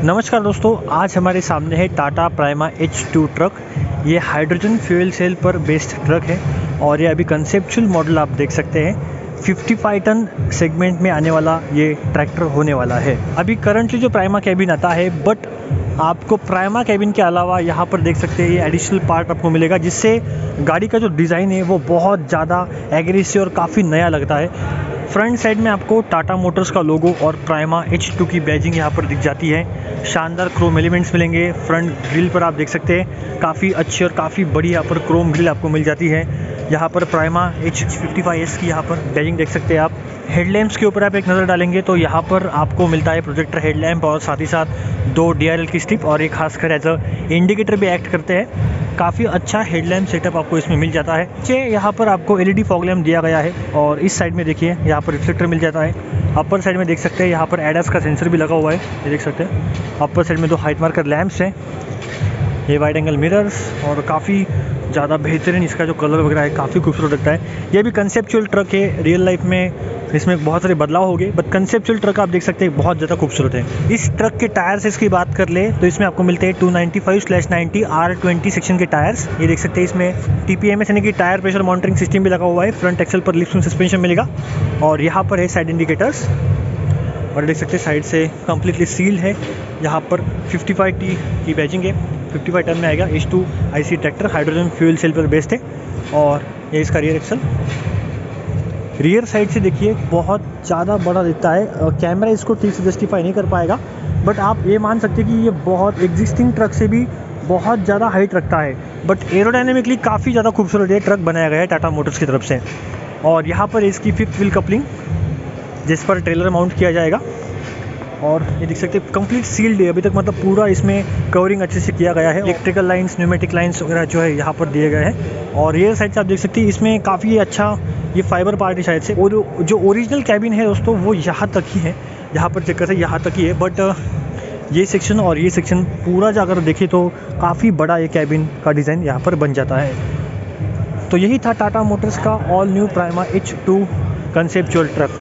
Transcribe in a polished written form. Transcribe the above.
नमस्कार दोस्तों, आज हमारे सामने है टाटा प्राइमा H2 ट्रक। ये हाइड्रोजन फ्यूल सेल पर बेस्ड ट्रक है और ये अभी कंसेप्चुअल मॉडल आप देख सकते हैं। 55 टन सेगमेंट में आने वाला ये ट्रैक्टर होने वाला है। अभी करंटली जो प्राइमा कैबिन आता है, बट आपको प्राइमा कैबिन के अलावा यहाँ पर देख सकते हैं ये एडिशनल पार्ट आपको मिलेगा, जिससे गाड़ी का जो डिज़ाइन है वो बहुत ज़्यादा एग्रेसिव और काफ़ी नया लगता है। फ्रंट साइड में आपको टाटा मोटर्स का लोगो और प्राइमा H2 की बैजिंग यहाँ पर दिख जाती है। शानदार क्रोम एलिमेंट्स मिलेंगे। फ्रंट ग्रिल पर आप देख सकते हैं काफ़ी अच्छी और काफ़ी बड़ी यहाँ पर क्रोम ग्रिल आपको मिल जाती है। यहाँ पर प्राइमा H55S की यहाँ पर बैजिंग देख सकते हैं आप। हेडलैम्प्स के ऊपर आप एक नज़र डालेंगे तो यहाँ पर आपको मिलता है प्रोजेक्टर हेडलैम्प और साथ ही साथ 2 DRL की स्ट्रिप और एक खासकर एज अ इंडिकेटर भी एक्ट करते हैं। काफ़ी अच्छा हेडलैम्प सेटअप आपको इसमें मिल जाता है। नीचे यहाँ पर आपको LED फॉग लैम्प दिया गया है और इस साइड में देखिए यहाँ पर रिफ्लेक्टर मिल जाता है। अपर साइड में देख सकते हैं यहाँ पर ADAS का सेंसर भी लगा हुआ है, ये देख सकते हैं। अपर साइड में 2 हाइट मार्कर लैम्प्स हैं, ये वाइड एंगल मिरर्स और काफ़ी ज़्यादा बेहतरीन इसका जो कलर वगैरह है काफ़ी खूबसूरत लगता है। ये भी कंसेप्चुअल ट्रक है, रियल लाइफ में इसमें बहुत सारे बदलाव हो गए, बट कंसेप्चुअल ट्रक आप देख सकते हैं बहुत ज़्यादा खूबसूरत है। इस ट्रक के टायर्स इसकी बात कर ले तो इसमें आपको मिलते हैं 295/90 R20 सेक्शन के टायर्स। ये देख सकते हैं इसमें TPMS यानी कि टायर प्रेशर मॉनिटरिंग सिस्टम भी लगा हुआ है। फ्रंट एक्सल पर लिफ्ट सस्पेंशन मिलेगा और यहाँ पर है साइड इंडिकेटर्स और देख सकते हैं साइड से कम्प्लीटली सील्ड है। यहाँ पर 55T की बैजिंग है। 55 टन में आएगा। H2 IC tractor hydrogen fuel cell पर बेस्ड है और ये इसका रियर एक्सल। रियर साइड से देखिए बहुत ज़्यादा बड़ा दिखता है। कैमरा इसको ठीक से जस्टिफाई नहीं कर पाएगा, बट आप ये मान सकते हैं कि ये बहुत एग्जिस्टिंग ट्रक से भी बहुत ज़्यादा हाइट रखता है। बट एरोडायनेमिकली काफ़ी ज़्यादा खूबसूरत ये ट्रक बनाया गया है टाटा मोटर्स की तरफ से। और यहाँ पर इसकी 5th व्हील कपलिंग जिस पर ट्रेलर माउंट किया जाएगा और ये देख सकते हैं कंप्लीट सील्ड है अभी तक, मतलब पूरा इसमें कवरिंग अच्छे से किया गया है। इलेक्ट्रिकल लाइंस, न्यूमेटिक लाइंस वगैरह जो है यहाँ पर दिए गए हैं। और रियर साइड से आप देख सकते हैं इसमें काफ़ी अच्छा ये फाइबर पार्ट है शायद से। और जो ओरिजिनल कैबिन है दोस्तों वो यहाँ तक ही है, यहाँ पर चेक करते यहाँ तक ही है। बट ये सेक्शन और ये सेक्शन पूरा अगर देखें तो काफ़ी बड़ा ये कैबिन का डिज़ाइन यहाँ पर बन जाता है। तो यही था टाटा मोटर्स का all new Prima H2 conceptual truck.